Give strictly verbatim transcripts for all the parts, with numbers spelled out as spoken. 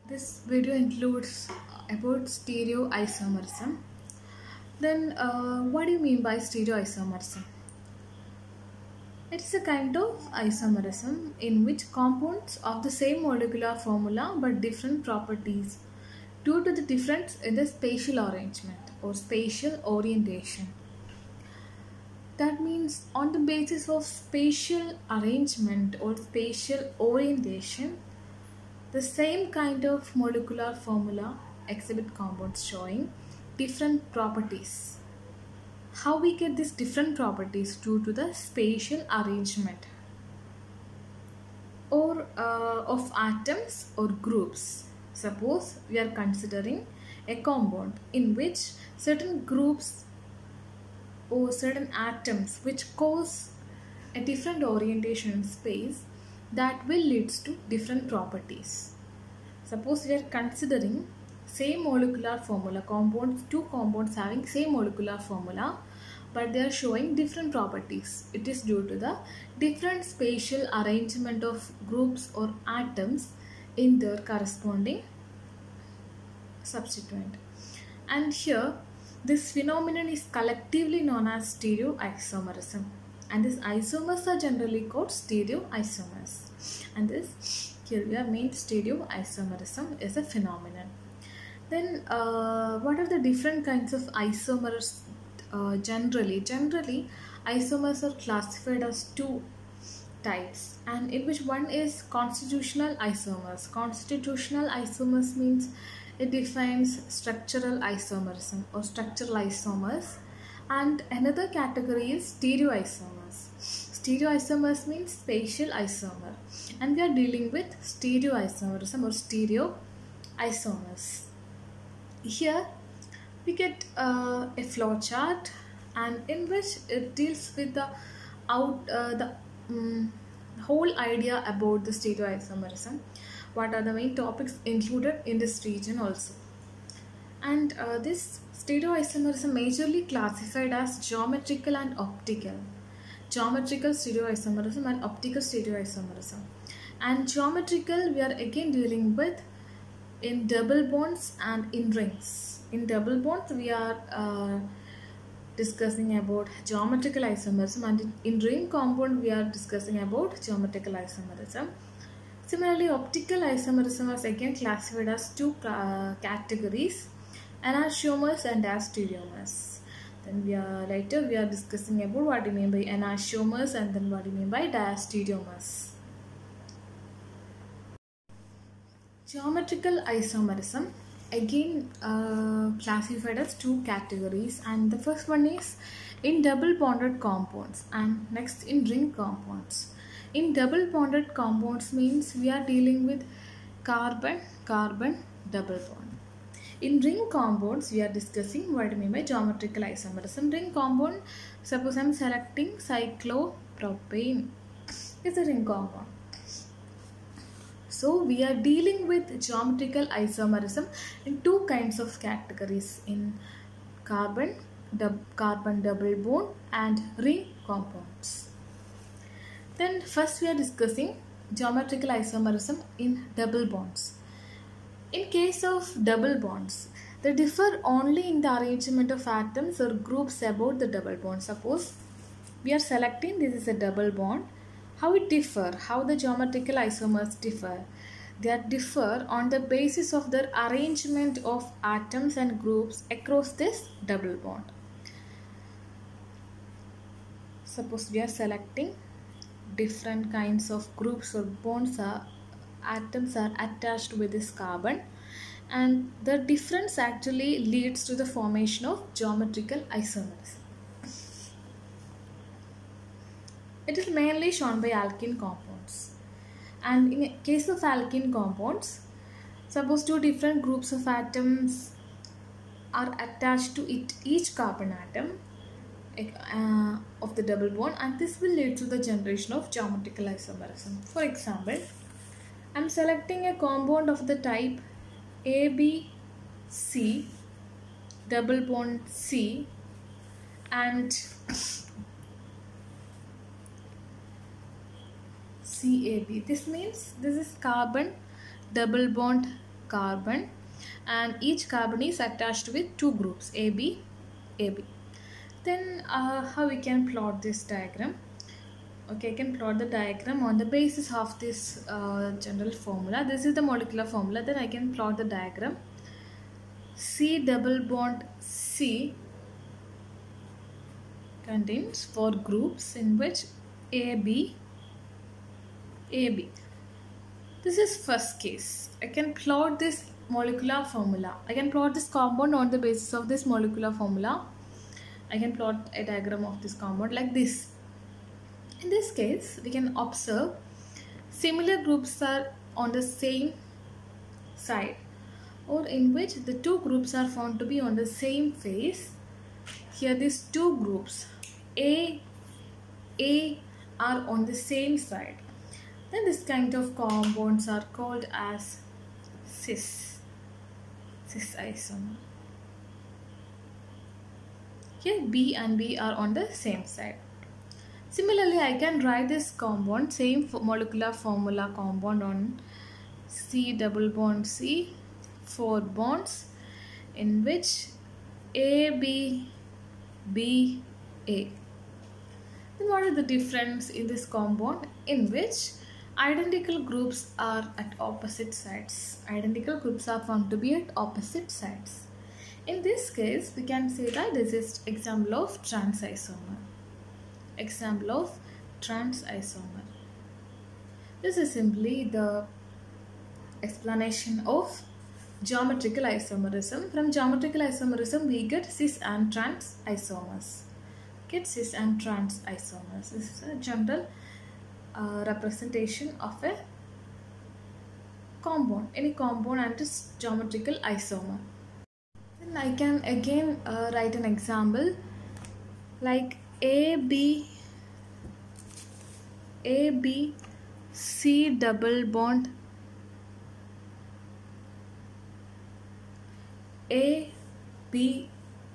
This video includes about stereoisomerism. Then, uh, what do you mean by stereoisomerism? It is a kind of isomerism in which compounds of the same molecular formula but different properties due to the difference in the spatial arrangement or spatial orientation. That means on the basis of spatial arrangement or spatial orientation, the same kind of molecular formula exhibit compounds showing different properties. How we get these different properties due to the spatial arrangement or uh, of atoms or groups. Suppose we are considering a compound in which certain groups or certain atoms which cause a different orientation in space that will lead to different properties. Suppose we are considering same molecular formula compounds, two compounds having same molecular formula but they are showing different properties. It is due to the different spatial arrangement of groups or atoms in their corresponding substituent. And here this phenomenon is collectively known as stereoisomerism, and these isomers are generally called stereoisomers. And this here we have made stereoisomerism is a phenomenon. Then uh, what are the different kinds of isomers? Uh, generally, generally isomers are classified as two types, and in which one is constitutional isomers. Constitutional isomers means it defines structural isomerism or structural isomers, and another category is stereoisomers. Stereoisomers means spatial isomer, and we are dealing with stereoisomerism or stereoisomers. Here we get uh, a flow chart, and in which it deals with the out uh, the um, whole idea about the stereoisomerism. What are the main topics included in this region also? And uh, this stereoisomerism majorly classified as geometrical and optical. Geometrical stereoisomerism and optical stereoisomerism. And geometrical we are again dealing with in double bonds and in rings. In double bonds we are uh, discussing about geometrical isomerism, and in ring compound we are discussing about geometrical isomerism. Similarly, optical isomerism is again classified as two uh, categories, enantiomers and diastereomers. Then we are later we are discussing about what we mean by enantiomers and then what we mean by diastereomers. Geometrical isomerism again uh, classified as two categories, and the first one is in double bonded compounds and next in ring compounds. In double bonded compounds means we are dealing with carbon carbon double bond. In ring compounds we are discussing what I mean by geometrical isomerism. Ring compound, suppose I am selecting cyclopropane, is a ring compound. So we are dealing with geometrical isomerism in two kinds of categories, in carbon dub, carbon double bond and ring compounds. Then first we are discussing geometrical isomerism in double bonds. In case of double bonds, they differ only in the arrangement of atoms or groups about the double bond. Suppose we are selecting this is a double bond. How it differ? How the geometrical isomers differ? They differ on the basis of their arrangement of atoms and groups across this double bond. Suppose we are selecting different kinds of groups or bonds are atoms are attached with this carbon, and the difference actually leads to the formation of geometrical isomers. It is mainly shown by alkene compounds, and in case of alkene compounds, suppose two different groups of atoms are attached to it, each carbon atom uh, of the double bond, and this will lead to the generation of geometrical isomerism. For example, I am selecting a compound of the type A B C double bond C and C A B. This means this is carbon double bond carbon, and each carbon is attached with two groups A B, A B. Then uh, how we can plot this diagram? Okay, I can plot the diagram on the basis of this uh, general formula. This is the molecular formula. Then I can plot the diagram. C double bond C contains four groups in which A B, A B. This is first case. I can plot this molecular formula. I can plot this compound on the basis of this molecular formula. I can plot a diagram of this compound like this. In this case, we can observe similar groups are on the same side, or in which the two groups are found to be on the same face. Here these two groups A, A are on the same side. Then this kind of compounds are called as cis, cis isomer. Here B and B are on the same side. Similarly, I can write this compound, same molecular formula compound on C double bond C, four bonds in which A, B, B, A. Then what is the difference in this compound? In which identical groups are at opposite sides. Identical groups are found to be at opposite sides. In this case, we can say that this is example of trans isomer. Example of trans isomer. This is simply the explanation of geometrical isomerism. From geometrical isomerism, we get cis and trans isomers. Get cis and trans isomers. This is a general uh, representation of a compound. Any compound and its geometrical isomer. Then I can again uh, write an example like A, B, A, B, C double bond A, B,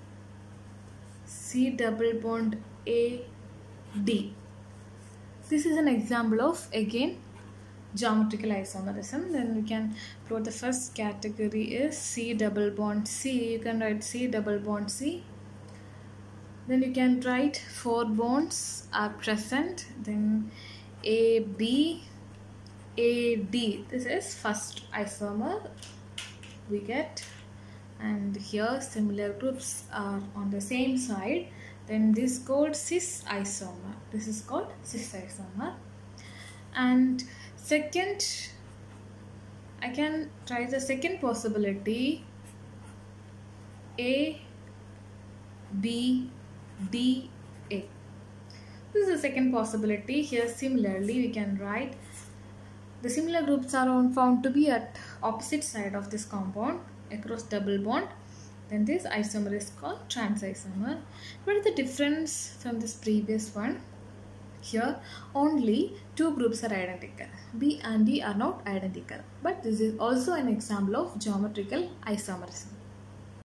C double bond A, D. This is an example of again geometrical isomerism. Then we can plot the first category is C double bond C. You can write C double bond C. Then you can write four bonds are present. Then A, B, A, D. This is first isomer we get. And here similar groups are on the same side. Then this is called cis isomer. This is called cis isomer. And second, I can try the second possibility. A, B, D, A. This is the second possibility. Here similarly we can write the similar groups are found to be at opposite side of this compound across double bond. Then this isomer is called trans isomer. What is the difference from this previous one? Here only two groups are identical. B and D are not identical. But this is also an example of geometrical isomerism.